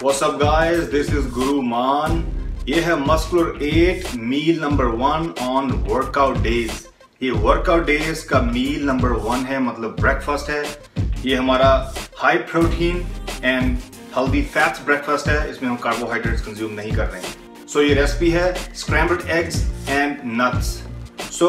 What's up guys, this is Guru Maan। ये है muscular 8 meal number 1 on workout days. ये workout days का meal number 1 है, मतलब ब्रेकफास्ट है। ये हमारा high protein and healthy fats breakfast है। इसमें हम कार्बोहाइड्रेट्स कंज्यूम नहीं कर रहे हैं। सो ये रेसिपी है scrambled eggs and nuts. So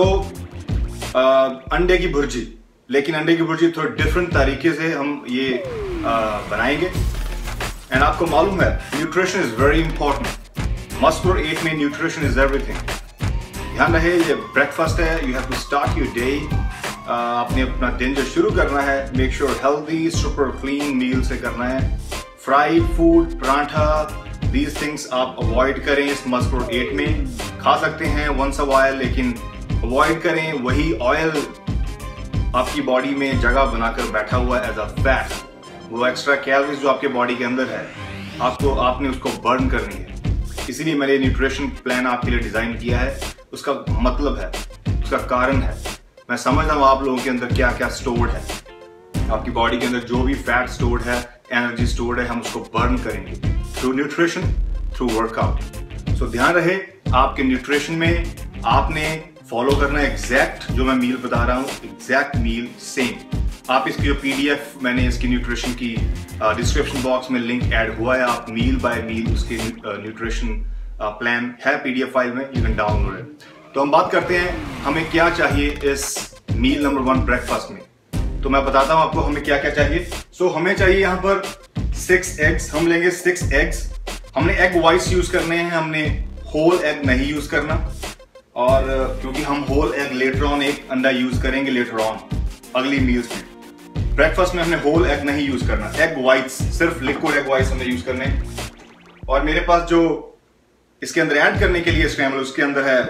अंडे की भुर्जी, लेकिन अंडे की भुर्जी थोड़ी डिफरेंट तरीके से हम ये बनाएंगे। एंड आपको मालूम है nutrition is very important. Muscular 8 में न्यूट्रिशन इज एवरीथिंग। ध्यान रहे ये ब्रेकफास्ट है। You have to start your day. आपने अपना दिन जो शुरू करना है, make sure healthy super clean meal से करना है। Fried food, paratha, these things आप अवॉइड करें। इस मस्कुलर 8 में खा सकते हैं वंस अ व्हाइल, लेकिन अवॉइड करें। वही ऑयल आपकी बॉडी में जगह बनाकर बैठा हुआ है एज अ फैट। वो एक्स्ट्रा कैलोरीज जो आपके बॉडी के अंदर है, आपने उसको बर्न करनी है। इसीलिए मैंने न्यूट्रिशन प्लान आपके लिए डिजाइन किया है। उसका मतलब है, उसका कारण है, मैं समझता हूँ आप लोगों के अंदर क्या क्या स्टोर्ड है। आपकी बॉडी के अंदर जो भी फैट स्टोर्ड है, एनर्जी स्टोर्ड है, हम उसको बर्न करेंगे through nutrition, through workout. So ध्यान रहे आपके न्यूट्रिशन में आपने फॉलो करना है एग्जैक्ट जो मैं मील बता रहा हूँ, एग्जैक्ट मील सेम। आप इसकी जो पीडीएफ मैंने इसकी न्यूट्रिशन की डिस्क्रिप्शन बॉक्स में लिंक ऐड हुआ है। आप मील बाय मील उसके न्यूट्रिशन प्लान है पीडीएफ फाइल में, यू कैन डाउनलोड इट। तो हम बात करते हैं हमें क्या चाहिए इस मील नंबर 1 ब्रेकफास्ट में। तो मैं बताता हूं आपको हमें क्या क्या चाहिए। सो हमें चाहिए यहाँ पर 6 एग्स। हम लेंगे 6 एग्स। हमने एग वाइट्स यूज करने हैं, हमने होल एग नहीं यूज करना। और क्योंकि हम होल एग लेटर ऑन एक अंडा यूज करेंगे लेटर ऑन अगली मील्स में। ब्रेकफास्ट में हमने होल एग नहीं यूज करना। एग वाइट्स, सिर्फ लिक्विड एग वाइट्स हमें यूज करने। और मेरे पास जो इसके अंदर ऐड करने के लिए स्क्रैम्बल, उसके अंदर है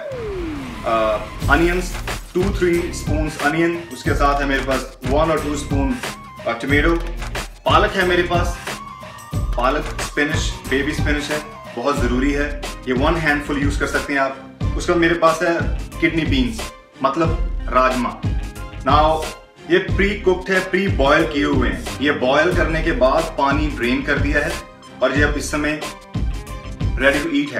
अनियंस, 2-3 स्पून अनियन। उसके साथ है मेरे पास 1 और 2 स्पून टोमेटो। पालक है मेरे पास, पालक स्पिनच, बेबी स्पिनच है, बहुत जरूरी है। ये 1 हैंडफुल यूज कर सकते हैं आप। उसका मेरे पास है किडनी बीन्स, मतलब राजमा। नाउ ये प्री कुक्ड है, प्री बॉयल किए हुए हैं। ये बॉयल करने के बाद पानी ड्रेन कर दिया है और ये अब इस समय रेडी टू ईट है।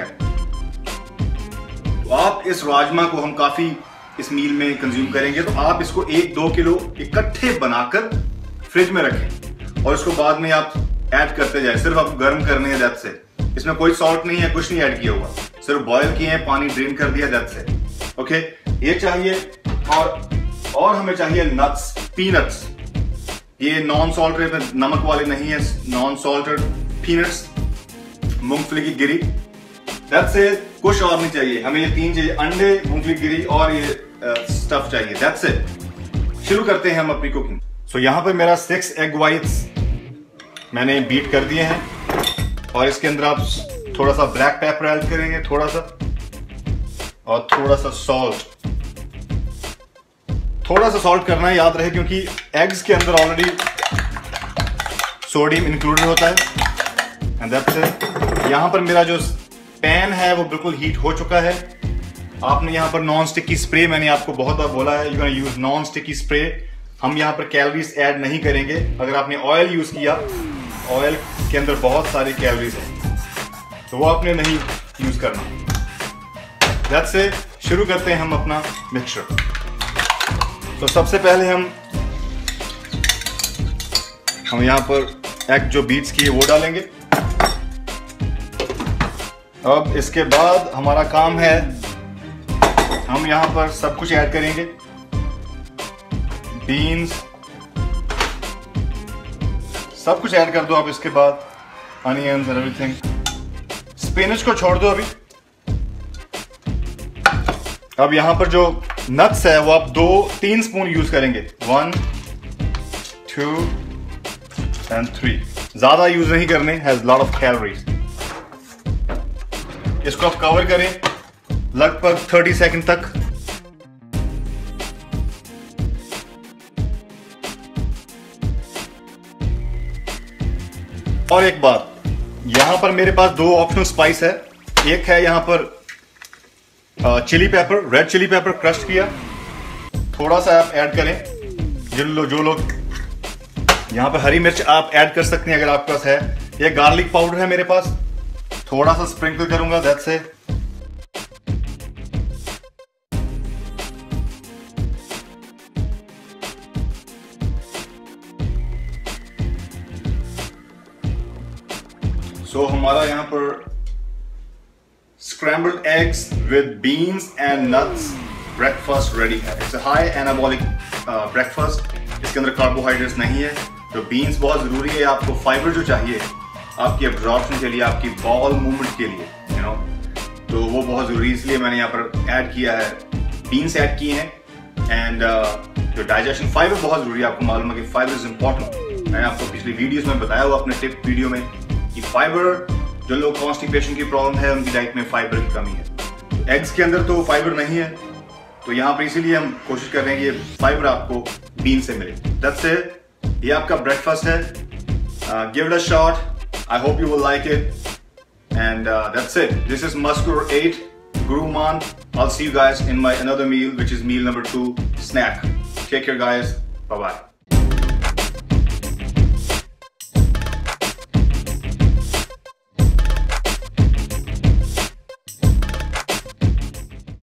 तो आप इस राजमा को हम काफी इस मील में कंज्यूम करेंगे, तो आप इसको 1-2 किलो इकट्ठे बनाकर फ्रिज में रखें और इसको बाद में आप ऐड करते जाए। सिर्फ आप गर्म करने हैं, दैट्स इट। इसमें कोई सॉल्ट नहीं है, कुछ नहीं ऐड किया हुआ, सिर्फ बॉयल किए हैं, पानी ड्रेन कर दिया, दैट्स इट। ओके, ये चाहिए। और हमें चाहिए नट्स, पीनट्स। ये नॉन सॉल्टेड, नमक वाले नहीं है, नॉन सॉल्टेड पीनट्स, मूंगफली की गिरी। दैट्स इट, कुछ और नहीं चाहिए हमें। ये 3 चाहिए, अंडे, मूंगफली की गिरी और ये स्टफ चाहिए, दैट्स इट। शुरू करते हैं हम अपनी कुकिंग। सो यहाँ पर मेरा 6 एग वाइट्स मैंने बीट कर दिए हैं और इसके अंदर आप थोड़ा सा ब्लैक पेपर ऐड करेंगे, थोड़ा सा, और थोड़ा सा सॉल्ट। थोड़ा सा सॉल्ट करना है, याद रहे, क्योंकि एग्स के अंदर ऑलरेडी सोडियम इंक्लूडेड होता है। And that's it. यहाँ पर मेरा जो पैन है वो बिल्कुल हीट हो चुका है। आपने यहाँ पर नॉन स्टिकी स्प्रे, मैंने आपको बहुत बार बोला है, you can use non sticky spray. हम यहाँ पर कैलोरीज ऐड नहीं करेंगे। अगर आपने ऑयल यूज किया, ऑयल के अंदर बहुत सारी कैलोरीज है, तो वो आपने नहीं यूज करना। That's it. शुरू करते हैं हम अपना मिक्सचर। तो सबसे पहले हम यहाँ पर एग जो बीट्स की है वो डालेंगे। अब इसके बाद हमारा काम है, हम यहाँ पर सब कुछ ऐड करेंगे। बीन्स, सब कुछ ऐड कर दो आप। इसके बाद अनियंस एंड एवरीथिंग। स्पिनच को छोड़ दो अभी। अब यहाँ पर जो नट्स है वो आप 2-3 स्पून यूज करेंगे, 1, 2 and 3। ज्यादा यूज नहीं करने, हैज लॉट ऑफ कैलोरीज। इसको आप कवर करें लगभग 30 सेकंड तक। और एक बात, यहां पर मेरे पास 2 ऑप्शनल स्पाइस है। एक है यहां पर chilli pepper, red chilli pepper crush किया, थोड़ा सा आप ऐड करें। जो लोग यहाँ पर हरी मिर्च आप ऐड कर सकते हैं अगर आपके पास है। ये गार्लिक पाउडर है मेरे पास, थोड़ा सा स्प्रिंकल करूंगा, दैट्स इट। सो हमारा यहाँ पर scrambled eggs with beans and nuts breakfast ready है। It's a high anabolic breakfast. इसके अंदर कार्बोहाइड्रेट्स नहीं है, तो बीन्स बहुत ज़रूरी है। आपको फाइबर जो चाहिए आपकी एब्जॉर्प्शन के लिए, आपकी बॉल मूवमेंट के लिए, यू नो, तो वो बहुत ज़रूरी है। इसलिए मैंने यहाँ पर ऐड किया है, बीन्स ऐड किए हैं। एंड जो डाइजेशन, फाइबर बहुत ज़रूरी है। आपको मालूम है कि फाइबर इज़ इम्पॉर्टेंट। मैंने आपको पिछली वीडियोज़ में बताया हुआ अपने टिप वीडियो में कि फाइबर, जो लोग कॉन्स्टिपेशन की प्रॉब्लम है उनकी डाइट में फाइबर की कमी है। एग्स के अंदर तो फाइबर नहीं है, तो यहाँ पर इसीलिए हम कोशिश कर रहे हैं कि ये फाइबर आपको बीन से मिले। दैट्स इट, ये आपका ब्रेकफास्ट है। Give it a shot, I hope you will like it, and that's it. This is Muscular 8 Guru Man. I'll see you guys in my another meal, which is meal number 2, snack. Take care guys, bye bye.